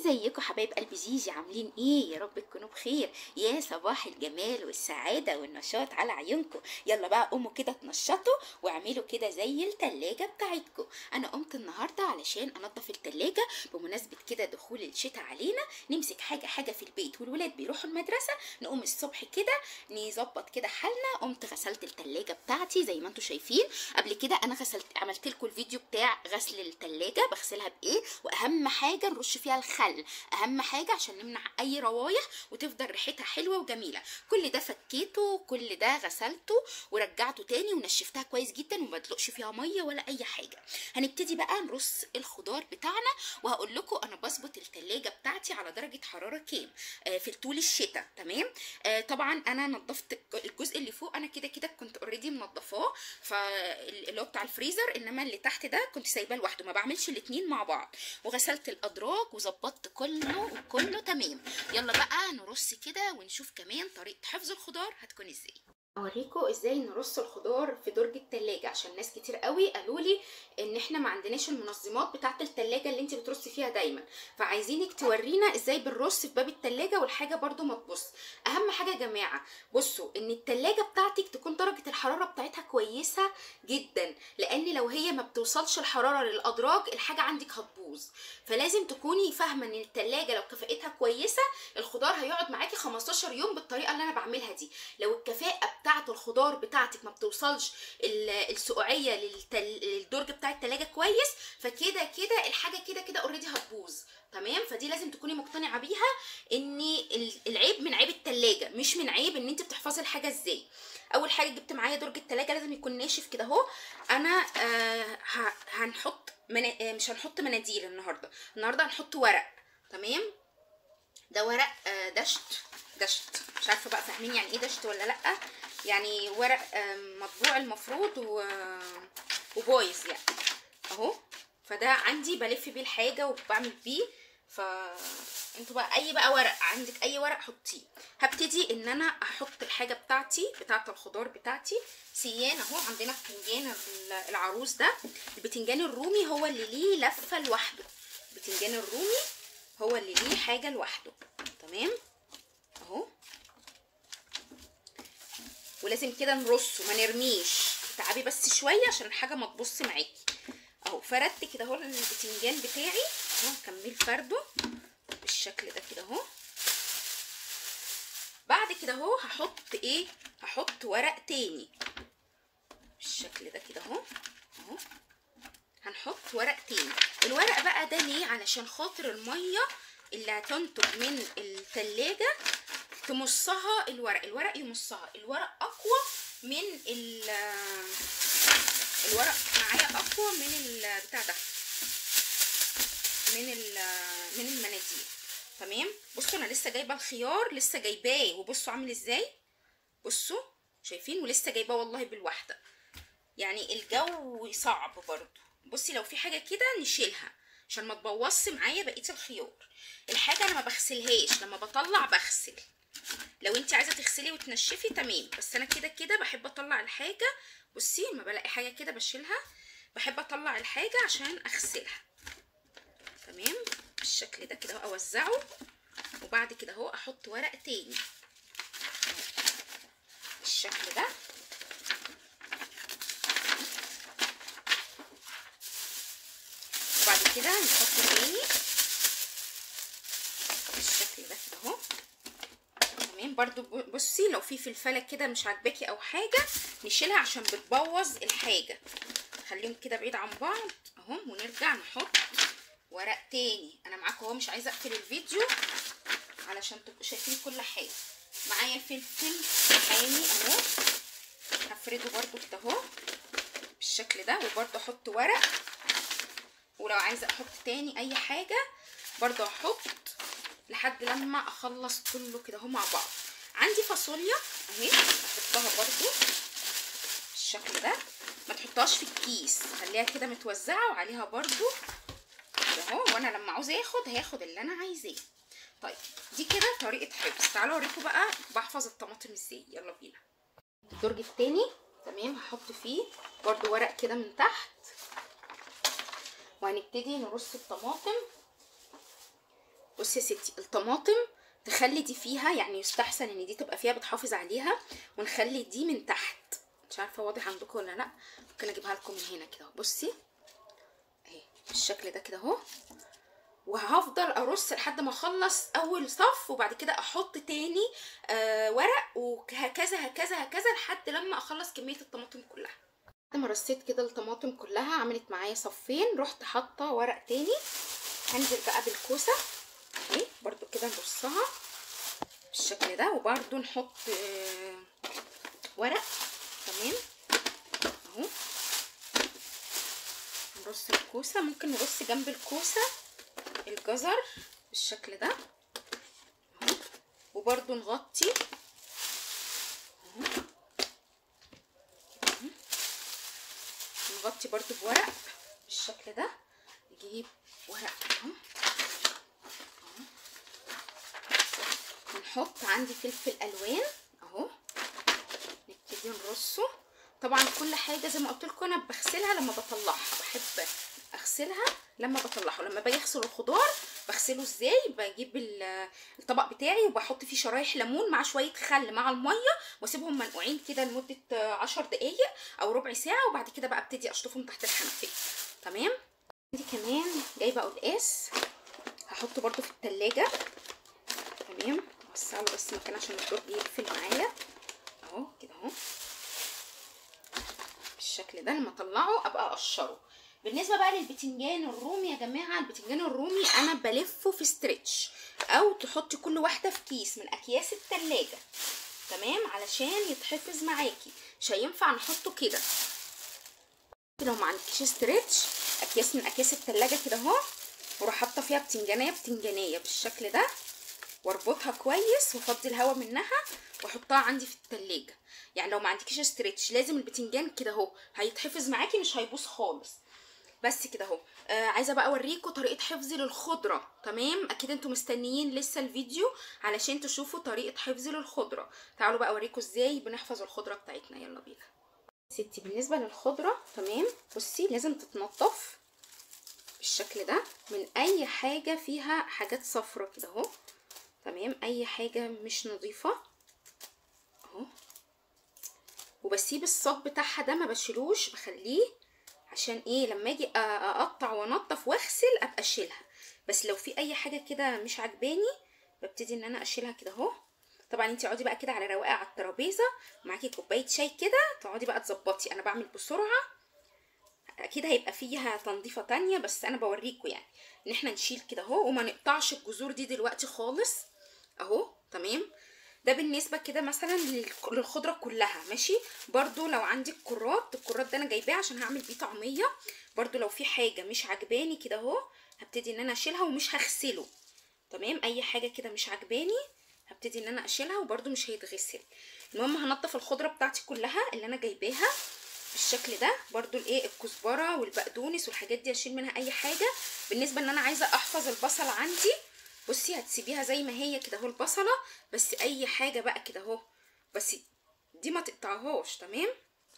ازيكم حبايب قلبي زيزي؟ عاملين ايه؟ يا رب تكونوا بخير. يا صباح الجمال والسعاده والنشاط على عيونكم. يلا بقى قوموا كده تنشطوا واعملوا كده زي التلاجة بتاعتكم. انا قمت النهارده علشان انضف التلاجة بمناسبه كده دخول الشتاء علينا. نمسك حاجه حاجه في البيت والولاد بيروحوا المدرسه، نقوم الصبح كده نظبط كده حالنا. قمت غسلت التلاجة بتاعتي زي ما انتم شايفين. قبل كده انا عملت لكم الفيديو بتاع غسل التلاجة بغسلها بايه، واهم حاجه نرش فيها الخل، اهم حاجه عشان نمنع اي روايح وتفضل ريحتها حلوه وجميله. كل ده فكيته، كل ده غسلته ورجعته تاني ونشفتها كويس جدا وما بدلقش فيها ميه ولا اي حاجه. هنبتدي بقى نرص الخضار بتاعنا، وهقول لكم انا بظبط التلاجة بتاعتي على درجه حراره كام في طول الشتاء. تمام. طبعا انا نظفت الجزء اللي فوق، انا كده كده كنت اوريدي منضفاه، فاللي هو بتاع الفريزر، انما اللي تحت ده كنت سايباه لوحده، ما بعملش الاتنين مع بعض. وغسلت الادراج وظبطت كله تمام. يلا بقى نرص كده ونشوف كمان طريقه حفظ الخضار هتكون ازاي. اوريكم ازاي نرص الخضار في درج التلاجة، عشان ناس كتير قوي قالوا لي ان احنا ما عندناش المنظمات بتاعه التلاجة اللي انت بترصي فيها دايما، فعايزينك تورينا ازاي بنرص في باب التلاجة والحاجه برده ما تبص. اهم حاجه يا جماعه بصوا ان التلاجة بتاعتك تكون درجه الحراره بتاعتها كويسه جدا، لان لو هي ما بتوصلش الحراره للادراج الحاجه عندك هتبوظ. فلازم تكوني فاهمه ان التلاجة لو كفاءتها كويسه الخضار هيقعد معاكي 15 يوم بالطريقه اللي انا بعملها دي. لو الكفاءه بتاعه الخضار بتاعتك ما بتوصلش السقوعيه للدرج بتاع التلاجة كويس، فكده كده الحاجه كده كده اوريدي هتبوظ. تمام. فدي لازم تكوني مقتنعه بيها، ان العيب من عيب التلاجة مش من عيب ان انت بتحفظي الحاجه ازاي. اول حاجه جبت معايا درج التلاجة لازم يكون ناشف كده اهو. انا هنحط مش هنحط مناديل النهارده هنحط ورق. تمام. ده ورق دشت مش عارفه بقى فاهمين يعني ايه دشت ولا لا، يعني ورق مطبوع المفروض وبايظ يعني اهو. فده عندي بلف بيه الحاجه وبعمل بيه. انتوا بقى اي بقى ورق عندك، اي ورق حطيه. هبتدي ان انا احط الحاجه بتاعه الخضار بتاعتي. سيان اهو، عندنا بتنجان العروس ده. البتنجان الرومي هو اللي ليه لفه لوحده، البتنجان الرومي هو اللي ليه حاجه لوحده. تمام اهو. ولازم كده نرصه ما نرميش، تعبي بس شويه عشان الحاجه ما تبص معاكي اهو. فردت كده اهو البتنجان بتاعي اهو، هكمل فرده بالشكل ده كده اهو. بعد كده اهو هحط ورق تاني بالشكل ده كده اهو اهو. هنحط ورق تاني. الورق بقى ده ليه؟ علشان خاطر الميه اللي هتنتج من التلاجة تمصها الورق يمصها. الورق اقوى من الورق معايا اقوى من بتاع ده، من المناديل. تمام. بصوا انا لسه جايبه الخيار، لسه جايباه وبصوا عامل ازاي، بصوا شايفين، ولسه جايباه والله بالواحده. يعني الجو صعب برضو. بصي لو في حاجه كده نشيلها عشان ما تبوظش معايا بقيه الخيار. الحاجه انا ما بغسلهاش، لما بطلع بغسل. لو انت عايزه تغسلي وتنشفي تمام، بس انا كده كده بحب اطلع الحاجه. بصي لما بلاقي حاجه كده بشيلها، بحب اطلع الحاجه عشان اغسلها. تمام بالشكل ده كده اوزعه. وبعد كده اهو احط ورق تاني بالشكل ده. وبعد كده نحط تاني بالشكل ده كده اهو. تمام. برضو بصي لو في فلفله كده مش عاجباكي او حاجه نشيلها عشان بتبوظ الحاجه. خليهم كده بعيد عن بعض اهو، ونرجع نحط ورق تاني. انا معاكم اهو، مش عايزه اقفل الفيديو علشان تبقوا شايفين كل حاجه. معايا فلفل حامي اهو، هفرده برضو كده اهو بالشكل ده. وبرضو احط ورق، ولو عايزه احط تاني اي حاجه برضو احط لحد لما اخلص كله كده اهو مع بعض. عندي فاصوليا اهي احطها برضو بالشكل ده. ما تحطهاش في الكيس، خليها كده متوزعه وعليها برضو كده اهو، وانا لما عاوزه هاخد اللي انا عايزاه. طيب دي كده طريقه حفظ. تعالوا اوريكم بقى بحفظ الطماطم ازاي. يلا بينا. الدرج التاني تمام، هحط فيه برضو ورق كده من تحت، وهنبتدي نرص الطماطم. بصي يا ستي، الطماطم تخلي دي فيها، يعني يستحسن ان دي تبقى فيها بتحافظ عليها، ونخلي دي من تحت. مش عارفه واضح عندكم ولا لا، ممكن اجيبها لكم من هنا كده. بصي اهي بالشكل ده كده اهو. وهفضل ارص لحد ما اخلص اول صف، وبعد كده احط تاني ورق، وهكذا هكذا هكذا لحد لما اخلص كميه الطماطم كلها. بعد ما رصيت كده الطماطم كلها عملت معايا صفين، رحت حاطه ورق تاني. هنزل بقى بالكوسه اهي برضو كده نرصها بالشكل ده، وبرضو نحط ورق. تمام اهو. نرص الكوسه، ممكن نرص جنب الكوسه الجزر بالشكل ده اهو، وبرضو نغطي اهو كده اهو. نغطي برضو بورق بالشكل ده. نجيب ورق اهو، ونحط عندي فلفل الوان اهو، نبتدي نرصه. طبعا كل حاجه زي ما قلت لكم انا بغسلها لما بطلعها، بحب اغسلها لما بطلعه. لما باجي اغسل الخضار بغسله ازاي؟ بجيب الطبق بتاعي وبحط فيه شرايح ليمون مع شويه خل مع الميه، واسيبهم منقوعين كده لمده 10 دقايق او ربع ساعه، وبعد كده بقى ابتدي اشطفهم تحت الحنفيه. تمام. عندي كمان جايبه قلقاس هحطه برده في التلاجة. تمام. اوسع له بس مكان عشان الدرج يقفل معايا اهو كده اهو بالشكل ده. لما اطلعه ابقى اقشره. بالنسبه بقى للبتنجان الرومي يا جماعه، البتنجان الرومي انا بلفه في ستريتش، او تحطي كل واحده في كيس من اكياس التلاجة. تمام، علشان يتحفظ معاكي. مش هينفع نحطه كده. لو ما عندكيش ستريتش، اكياس من اكياس التلاجة كده اهو، واروح حاطه فيها بتنجانيه بتنجانيه بالشكل ده، واربطها كويس وافضي الهواء منها واحطها عندي في التلاجة. يعني لو ما عندكيش ستريتش لازم البتنجان كده اهو هيتحفظ معاكي، مش هيبوظ خالص. بس كده اهو. عايزه بقى اوريكم طريقه حفظي للخضره. تمام، اكيد انتوا مستنيين لسه الفيديو علشان تشوفوا طريقه حفظي للخضره. تعالوا بقى اوريكم ازاي بنحفظ الخضره بتاعتنا. يلا بينا ستي. بالنسبه للخضره تمام، بصي لازم تتنضف بالشكل ده من اي حاجه فيها حاجات صفرة كده اهو. تمام، اي حاجه مش نظيفه اهو. وبسيب الصاج بتاعها ده ما بشيلوش، بخليه عشان ايه لما اجي اقطع وانضف واغسل ابقى اشيلها. بس لو في اي حاجه كده مش عجباني ببتدي ان انا اشيلها كده اهو. طبعا انت اقعدي بقى كده على رواقه على الترابيزه معاكي كوبايه شاي كده، تقعدي بقى تظبطي. انا بعمل بسرعه، اكيد هيبقى فيها تنظيفه تانية، بس انا بوريكم يعني ان احنا نشيل كده اهو، وما نقطعش الجذور دي دلوقتي خالص اهو. تمام، ده بالنسبه كده مثلا للخضره كلها. ماشي. برضو لو عندك الكرات ده انا جايباه عشان هعمل بيه طعميه. برضو لو في حاجه مش عجباني كده اهو هبتدي ان انا اشيلها ومش هغسله. تمام، اي حاجه كده مش عجباني هبتدي ان انا اشيلها وبرضو مش هيتغسل. المهم هنضف الخضره بتاعتي كلها اللي انا جايباها بالشكل ده. برضو الايه الكزبره والبقدونس والحاجات دي اشيل منها اي حاجه. بالنسبه ان انا عايزه احفظ البصل عندي، بصي هتسيبيها زي ما هي كده اهو البصله، بس اي حاجه بقى كده اهو، بس دي ما تقطعهاش. تمام،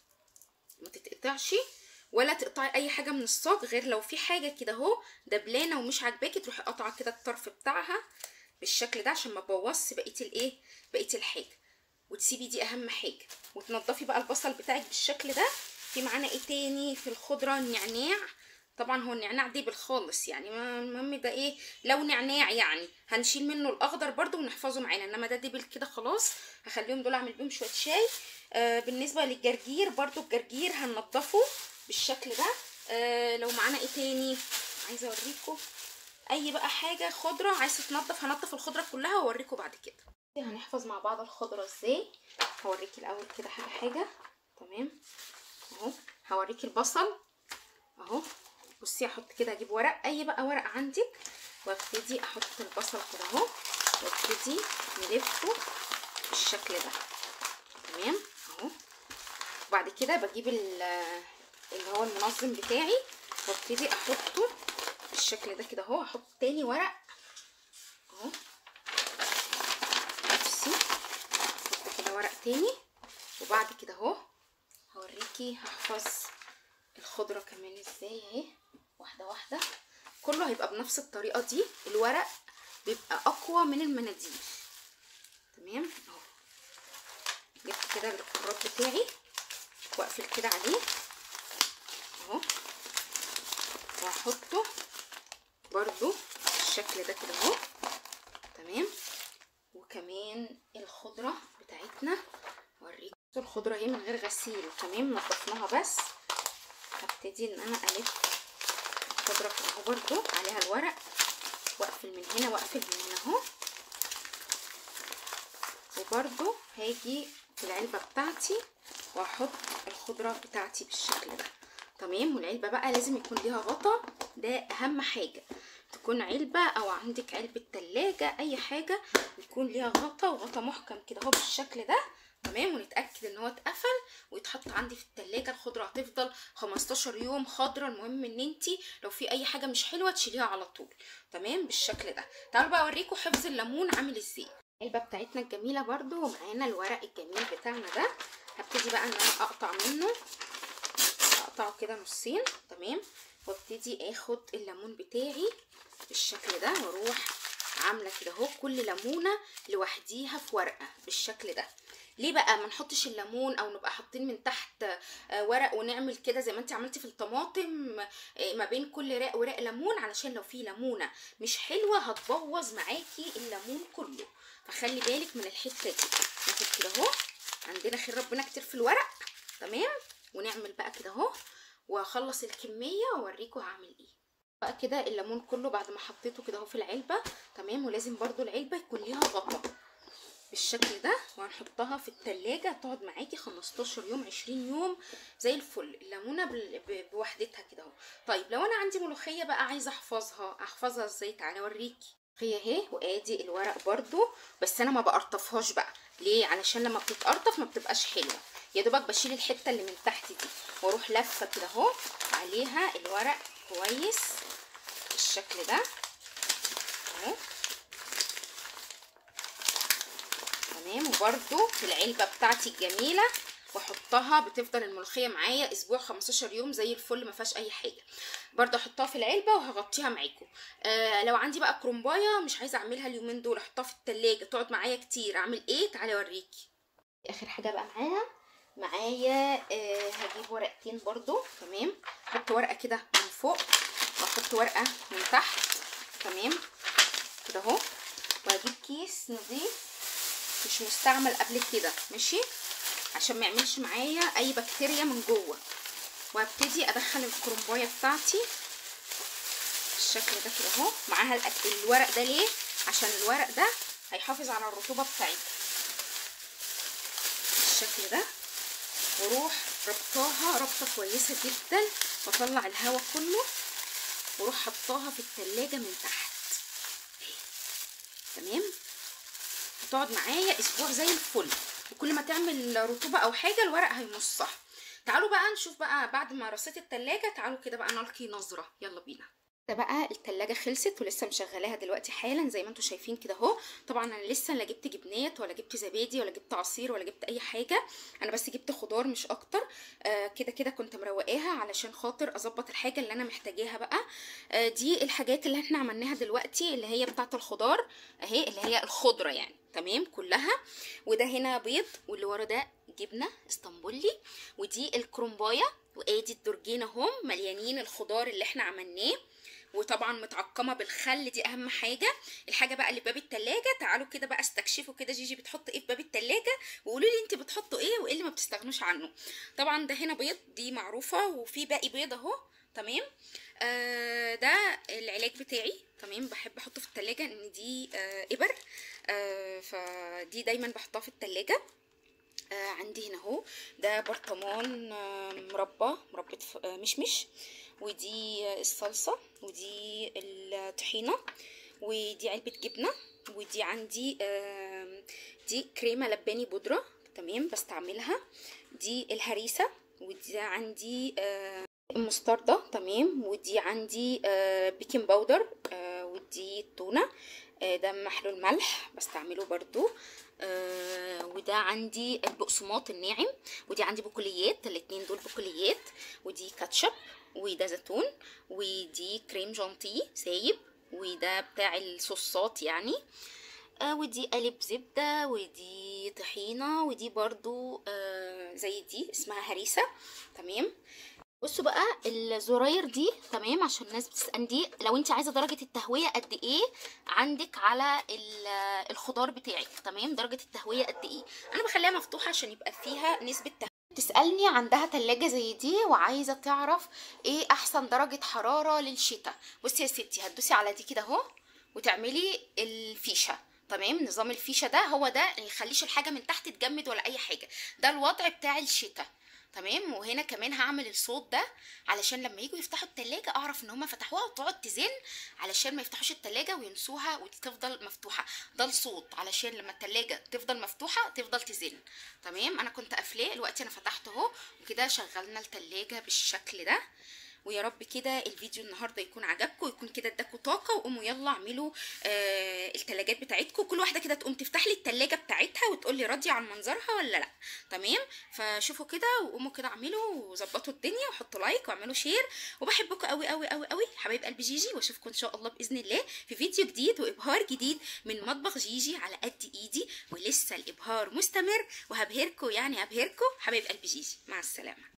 ما تتقطعش ولا تقطعي اي حاجه من الصاج، غير لو في حاجه كده اهو دبلانه ومش عاجباكي تروحي قاطعه كده الطرف بتاعها بالشكل ده عشان ما تبوظش بقيه الايه بقيه الحاجه. وتسيبي دي اهم حاجه. وتنضفي بقى البصل بتاعك بالشكل ده. في معانا ايه تاني في الخضره؟ النعناع. طبعا هو النعناع دبل خالص يعني، المهم ده ايه لو نعناع يعني هنشيل منه الاخضر برده ونحفظه معانا، انما ده دبل كده خلاص هخليهم دول اعمل بيهم شويه شاي. بالنسبه للجرجير برده، الجرجير هننضفه بالشكل ده. لو معانا ايه تاني عايزه اوريكم اي بقى حاجه خضره عايزه تنضف، هنضف الخضره كلها واوريكم بعد كده. هنحفظ مع بعض الخضره ازاي. هوريكي الاول كده حاجه حاجه. تمام اهو. هوريكي البصل اهو. بصي هحط كده، اجيب ورق اي بقى ورق عندك وابتدي احط البصل كده اهو، وابتدي نلفه بالشكل ده. تمام اهو. وبعد كده بجيب اللي هو المنظم بتاعي وابتدي احطه بالشكل ده كده اهو. احط تاني ورق اهو. بصي احط كده ورق تاني. وبعد كده اهو هوريكي هحفظ الخضره كمان ازاي اهي واحده واحده. كله هيبقى بنفس الطريقه دي. الورق بيبقى اقوى من المناديل. تمام اهو. جبت كده الكرات بتاعي واقفل كده عليه اهو، وهحطه برضو بالشكل ده كده اهو. تمام. وكمان الخضره بتاعتنا اوريكم الخضره اهي من غير غسيل. تمام، نضفناها بس. هبتدي ان انا الف الخضره كده اهو برضو عليها الورق، واقفل من هنا واقفل من هنا اهو. وبرضو هاجي في العلبه بتاعتي واحط الخضره بتاعتي بالشكل ده. تمام. والعلبه بقى لازم يكون ليها غطا، ده اهم حاجه. تكون علبه او عندك علبه تلاجة اي حاجه يكون ليها غطا، وغطا محكم كده اهو بالشكل ده. تمام. ونتاكد ان هو اتقفل ويتحط عندي في التلاجة. الخضره هتفضل 15 يوم خضره. المهم ان انتي لو في اي حاجه مش حلوه تشيليها على طول. تمام بالشكل ده. تعالوا بقى اوريكم حفظ الليمون عامل ازاي. العلبه بتاعتنا الجميله برضو ومعانا الورق الجميل بتاعنا ده. هبتدي بقى ان انا اقطع منه، اقطعه كده نصين. تمام. وابتدي اخد الليمون بتاعي بالشكل ده، واروح عامله كده اهو كل ليمونه لوحديها في ورقه بالشكل ده. ليه بقى ما نحطش الليمون او نبقى حاطين من تحت ورق ونعمل كده زي ما انت عملتي في الطماطم ما بين كل رق ورق ليمون؟ علشان لو في ليمونه مش حلوه هتبوظ معاكي الليمون كله، فخلي بالك من الحته دي. ناخد كده اهو، عندنا خير ربنا كتير في الورق. تمام. ونعمل بقى كده اهو، واخلص الكميه واوريكم هعمل ايه بقى. كده الليمون كله بعد ما حطيته كده اهو في العلبه. تمام. ولازم برضو العلبه يكون ليها غطا بالشكل ده، وهنحطها في التلاجة تقعد معاكي 15 يوم 20 يوم زي الفل. الليمونه بوحدتها كده اهو. طيب لو انا عندي ملوخيه بقى عايزه احفظها ازاي؟ تعالى اوريكي. هي اهي، وادي الورق برضو، بس انا ما بقرطفهاش بقى. ليه؟ علشان لما بتتقرطف ما بتبقاش حلوه. يا دوبك بشيل الحته اللي من تحت دي واروح لفه كده اهو عليها الورق كويس بالشكل ده اهو. تمام. وبرده في العلبه بتاعتي الجميله واحطها، بتفضل الملوخيه معايا اسبوع 15 يوم زي الفل ما فيهاش اي حاجه. برده احطها في العلبه وهغطيها معاكم. لو عندي بقى كرومبايه مش عايزه اعملها اليومين دول، احطها في التلاجة تقعد معايا كتير، اعمل ايه؟ تعالي اوريكي. اخر حاجه بقى معايا هجيب ورقتين برده. تمام. احط ورقه كده من فوق واحط ورقه من تحت. تمام كده اهو. وهجيب كيس نظيف مش مستعمل قبل كده، ماشي، عشان ما يعملش معايا اي بكتيريا من جوه. وهبتدي ادخل الكرومبايه بتاعتي بالشكل ده كده اهو معاها الورق ده. ليه؟ عشان الورق ده هيحافظ على الرطوبه بتاعتها بالشكل ده. واروح ربطاها ربطه كويسه جدا واطلع الهواء كله، واروح حطاها في التلاجة من تحت. تمام. هتقعد معايا اسبوع زي الفل، وكل ما تعمل رطوبه او حاجه الورق هيمصها. تعالوا بقى نشوف بقى بعد ما رصيت التلاجة. تعالوا كده بقى نلقي نظره. يلا بينا. ده بقى التلاجة خلصت ولسه مشغلاها دلوقتي حالا زي ما انتم شايفين كده اهو. طبعا انا لسه لا جبت جبنات ولا جبت زبادي ولا جبت عصير ولا جبت اي حاجه، انا بس جبت خضار مش اكتر. كده كده كنت مروقاها علشان خاطر اظبط الحاجه اللي انا محتاجاها بقى. دي الحاجات اللي احنا عملناها دلوقتي اللي هي بتاعه الخضار اهي، اللي هي الخضره يعني. تمام كلها. وده هنا بيض، واللي ورا ده جبنه اسطنبولي، ودي الكرومبايه، وادي الدرجين اهم مليانين الخضار اللي احنا عملناه، وطبعا متعقمه بالخل، دي اهم حاجه. الحاجه بقى اللي في باب التلاجة، تعالوا كده بقى استكشفوا كده جيجي بتحط ايه في باب التلاجة، وقولوا لي انت بتحطوا ايه وايه اللي ما بتستغنوش عنه. طبعا ده هنا بيض، دي معروفه، وفي باقي بيض اهو. تمام. ده العلاج بتاعي. تمام. بحب احطه في التلاجة ان دي ابر، فدي دايما بحطها في التلاجة. عندي هنا اهو ده برطمان مربى مشمش، ودي الصلصه، ودي الطحينه، ودي علبه جبنه، ودي عندي دي كريمه لباني بودره. تمام بستعملها. دي الهريسه، ودي عندي المستردة. تمام. ودي عندي بيكنج باودر، ودي التونه، ده محلول ملح بستعمله برضو. وده عندي البقسماط الناعم، ودي عندي بقوليات، الاتنين دول بقوليات، ودي كاتشب، وده زيتون، ودي كريم جانتيه سايب، وده بتاع الصوصات يعني. ودي قالب زبدة، ودي طحينة، ودي برضو زي دي اسمها هريسة. تمام. بصوا بقى الزراير دي، تمام، عشان الناس بتسأل دي لو انت عايزه درجه التهويه قد ايه عندك على الخضار بتاعك. تمام، درجه التهويه قد ايه؟ انا بخليها مفتوحه عشان يبقى فيها نسبه تهويه. تسألني عندها تلاجة زي دي وعايزة تعرف ايه احسن درجة حرارة للشتاء. بصي يا ستي، هتدوسي على دي كده اهو وتعملي الفيشة. تمام، نظام الفيشة ده هو ده اللي يخليش الحاجة من تحت تجمد ولا اي حاجة. ده الوضع بتاع الشتاء. تمام. وهنا كمان هعمل الصوت ده علشان لما يجوا يفتحوا التلاجة اعرف ان هما فتحوها وتقعد تزن، علشان ما يفتحوش التلاجة وينسوها وتفضل مفتوحة. ده الصوت علشان لما التلاجة تفضل مفتوحة تفضل تزن. تمام. انا كنت قافلاه، دلوقتي انا فتحته اهو، وكده شغلنا التلاجة بالشكل ده. ويا رب كده الفيديو النهارده يكون عجبكم، ويكون كده اداكم طاقه، وقوموا يلا اعملوا التلاجات بتاعتكم. كل واحده كده تقوم تفتح لي التلاجه بتاعتها وتقول لي راضيه عن منظرها ولا لا. تمام. فشوفوا كده وقوموا كده اعملوا وظبطوا الدنيا وحطوا لايك واعملوا شير. وبحبكم قوي قوي قوي قوي حبايب قلب جيجي، واشوفكم ان شاء الله باذن الله في فيديو جديد وابهار جديد من مطبخ جيجي على قد ايدي. ولسه الابهار مستمر وهبهركم، يعني هبهركم حبايب قلب جيجي. مع السلامه.